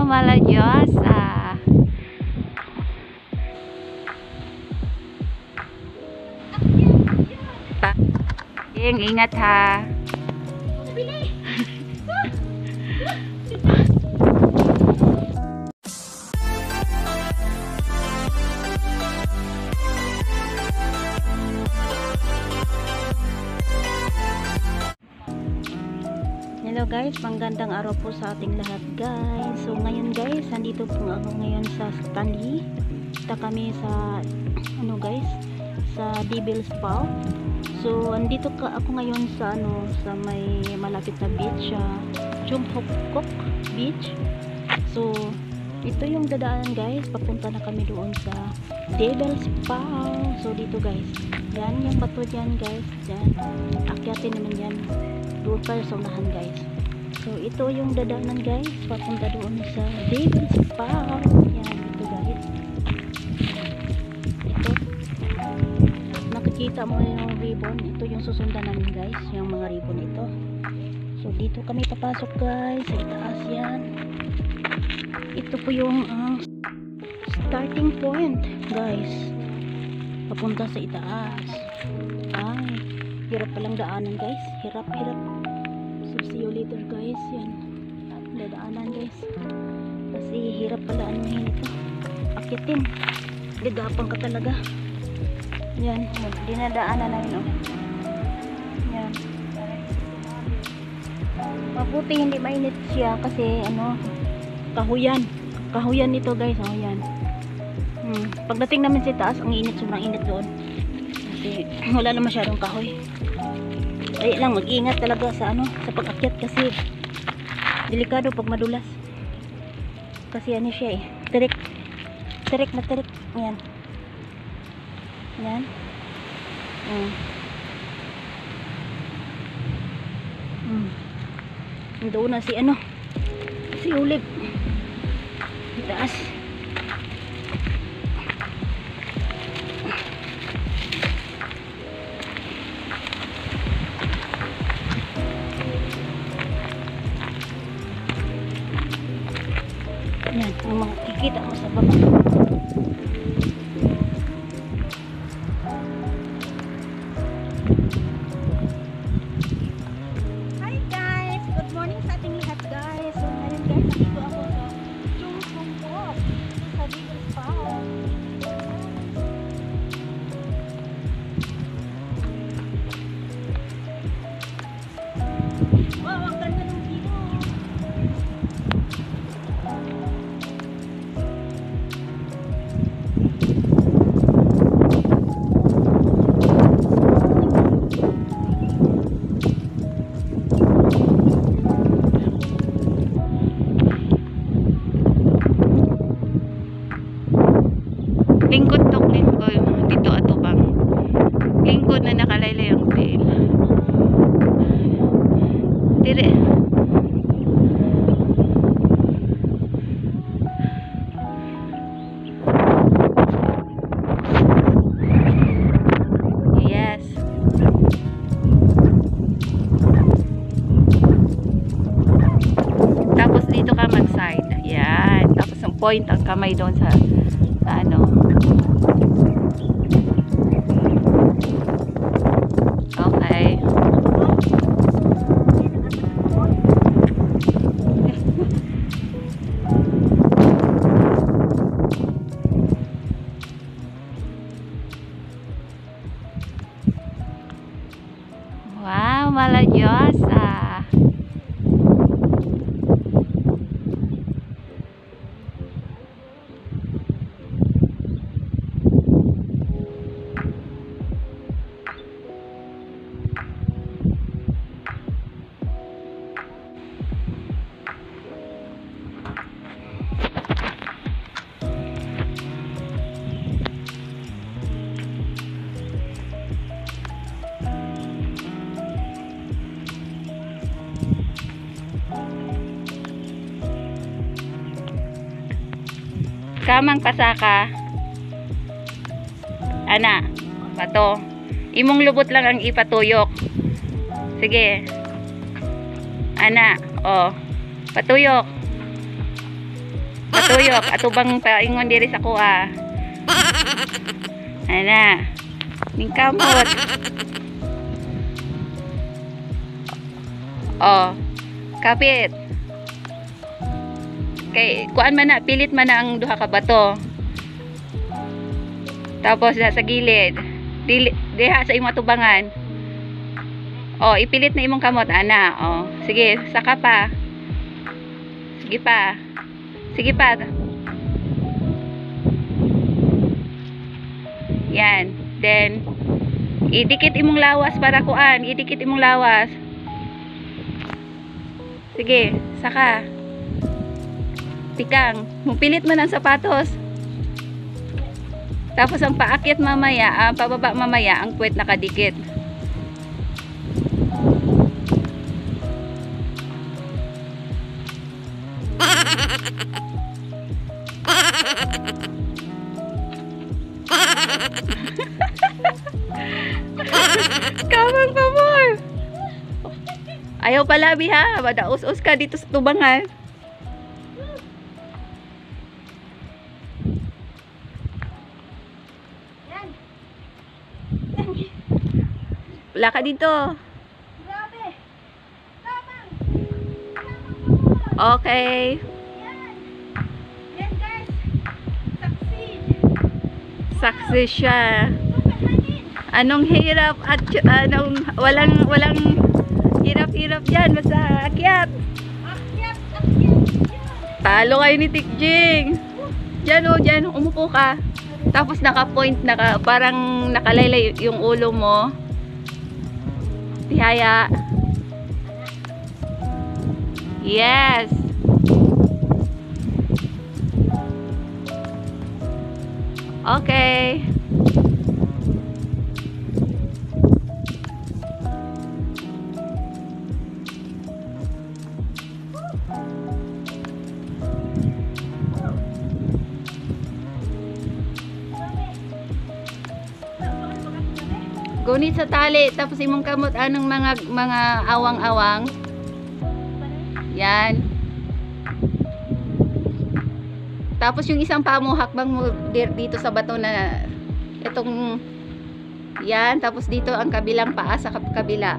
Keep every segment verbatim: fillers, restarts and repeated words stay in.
Wow, Malayosa. Ing, ingat ha. Hello guys, magandang araw po sa ating lahat guys. So ngayon guys, nandito po ako ngayon sa Stanley. Kita kami sa ano guys, sa Devil's Paw. So andito ka ako ngayon sa ano, sa may malapit na beach, uh, Jumhokok Beach. So ito yung dadaan guys, papunta na kami doon sa Devil's Paw. So dito guys, yan yung bato dyan guys, dyan. Akyatin naman yan. Doon tayo sa unahan guys. So ito yung dadaanan guys, papunta doon sa Devil's Paw. Yan, ito guys. Ito. Nakikita mo yung ribbon. Ito yung susundan namin guys, yung mga ribbon ito. So dito kami papasok guys, sa itaas yan. Ito po yung uh, starting point guys. Papunta sa itaas. Ay, hirap palang daanan guys. Hirap, hirap. So see you later guys. Yan. Dadaanan guys. Kasi hirap pala anuhin ito. Akitin. Ligapang ka talaga. Yan. Dinadaanan namin oh. Yan. Mabuti hindi mainit siya kasi ano, kahuyan. Kahuyan nito guys. Oh, yan. Hmm. Pagdating namin sa taas, ang init. Sobrang init doon. Kasi wala na masyadong kahoy. Ay lang, mag-ingat talaga sa ano, sa pag-akyat kasi delikado pag madulas. Kasi ano siya eh, tirik. Tirik na tirik. Yan. Yan. Hmm. Hmm. Doon na si ano, si Ulib. Di taas. Yan, ang makikita mo sa baba. Hi guys! Good morning sa ating lahat guys. So ngayon guys, nandito ako sa Jumhokok sa Devil's Paw. Wow, ang ganda ng view! Lingkod to, lingkod. Dito ato bang lingkod na nakalaylay ang trail. Dire. Yes. Tapos dito ka mag-side. Yan. Tapos ang point ang kamay doon sa sa ano. Okay. Wow, Malayosa. Kamang pasaka. Ana, pato. Imong lubot lang ang ipatuyok. Sige. Ana, oh. Patuyok. Patuyok. Atubang paingon diri sa kuha. Ana. Ning kamot. Oh. Kapit. Kay kuan man na, pilit man na ang duha ka bato. Tapos sa gilid. Dili, diha sa imong atubangan. Oh, ipilit na imong kamot, ana. Oh, sige, saka pa. Sige pa. Sige pa. Yan. Then, idikit imong lawas para kuan. Idikit imong lawas. Sige, saka. Tikang. Mupilit man ang sapatos. Tapos ang paakyat mamaya, ah, pababa mamaya, ang puwet nakadikit. Kamang pamor. Ayaw palabi ha, madaus-us ka dito sa tubangan. Wala ka dito. Grabe. Tamang. Okay. Yan. Yan guys. Succeed. Success siya. Look at my knee. Anong hirap at anong walang walang hirap-hirap diyan basta akyat. Akyat, akyat. Yan. Talo kayo ni Tikjing. Diyan oh, diyan umupo ka. Tapos naka-point naka parang nakalaylay yung ulo mo. Tihaya. Yes. Okay. Gunit sa tali, tapos imong kamot anong mga mga awang-awang. Yan. Tapos yung isang paa mo hakbang mo dito sa bato na itong yan, tapos dito ang kabilang paa sa kabila.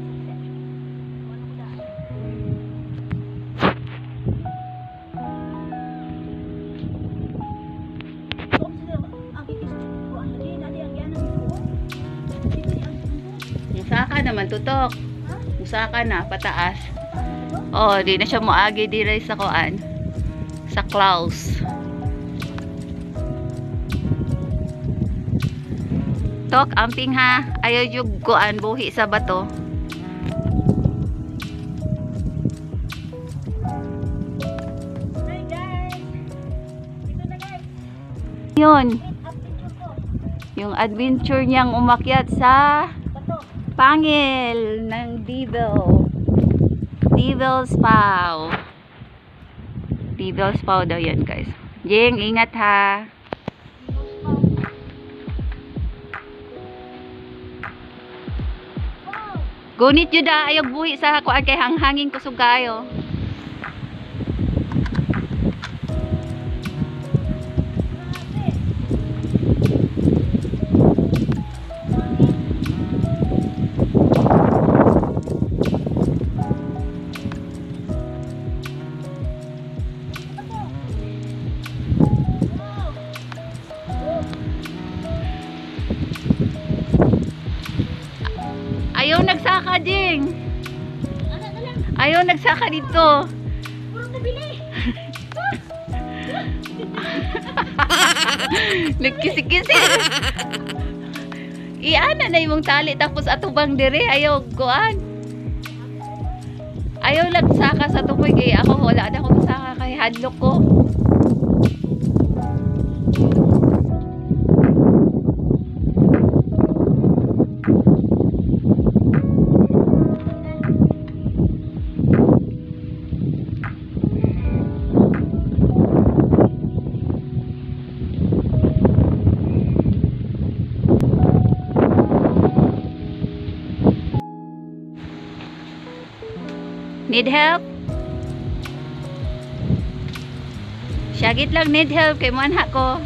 Musaka naman tutok. Musaka na pataas. Oh, di na siya moagi dire sa kuan. Sa Klaus. Tok amping ha. Ayaw jug kuan buhi sa bato. Hi guys. Dito na guys. Yun, Adventure ko. yung adventure niyang umakyat sa Bato. pangil ng Devil. Devil's Paw. Devil's Paw daw yan guys. Jing, ingat ha. Wow. Gunit yun da, ayaw buhi sa kuan kay hanghangin kusog kayo. Grabe. Ayaw nagsaka ding. Ano na lang? Ayaw nagsaka dito. Puro nabili. Nagkisi-kisi. Iana na yung tali tapos atubang dire ayaw kuan. Ayaw nagsaka sa tuboy kay ako wala na akong saka kay hadlok ko. Need help? Syagit lang need help kay manha ko.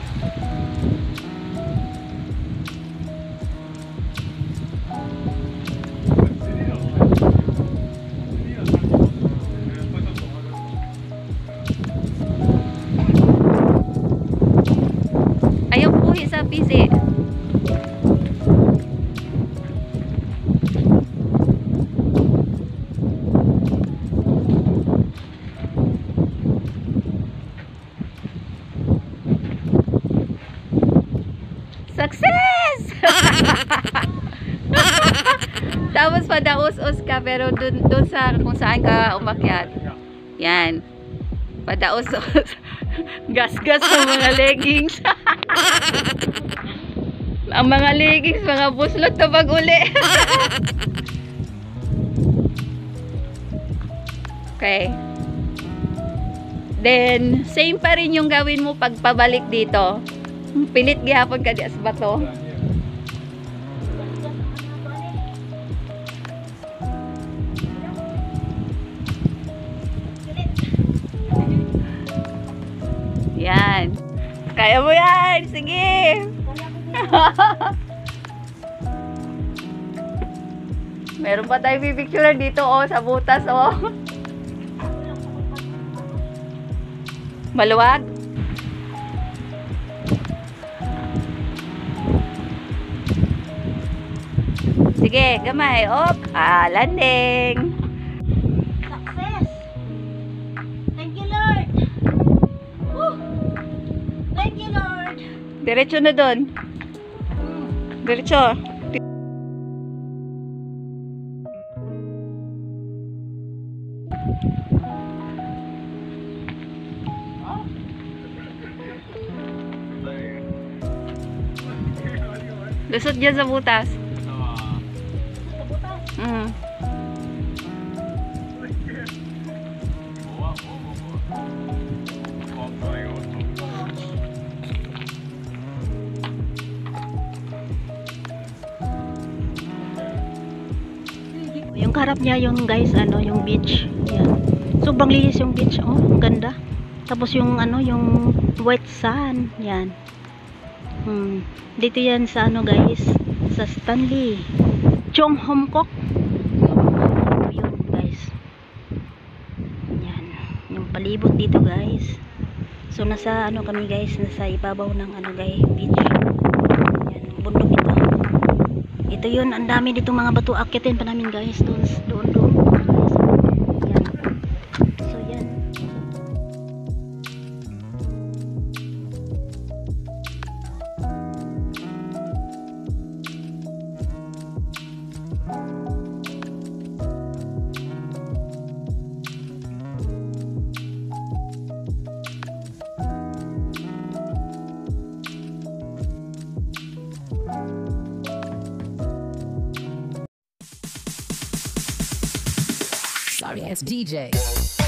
Ayaw puhi sa pisi. Success! Tapos padaus-us ka pero dun, dun sa kung saan ka umakyat. Yan. Padaus-us. Gas-gas ang mga leggings. Ang mga leggings, mga buslot na pag-uli. Okay. Then, same pa rin yung gawin mo pag pabalik dito. Pilit gihapon ka di as bato. Yan. Kaya mo yan. Sige. Meron pa tayo pipicture dito oh, sa butas oh. Maluwag. Sige, gamay. Op. Ah, landing. Success! Thank you, Lord! Woo! Thank you, Lord! Diretso na doon. Diretso. Lusot dyan sa butas. Mm. Yung karap niya yung guys ano yung beach. Yan. Sobrang linis yung beach oh, ang ganda. Tapos yung ano yung white sand, yan. Hmm. Dito yan sa ano guys, sa Stanley Chong Hom Kok. Yun guys. Yan. Yung palibot dito guys. So nasa ano kami guys, nasa ibabaw ng ano guys, beach. Yan, bundok ito. Ito yun, ang dami dito mga bato, akitin pa namin guys, doon, doon, doon. Yan. So yan. Sorry, it's D J.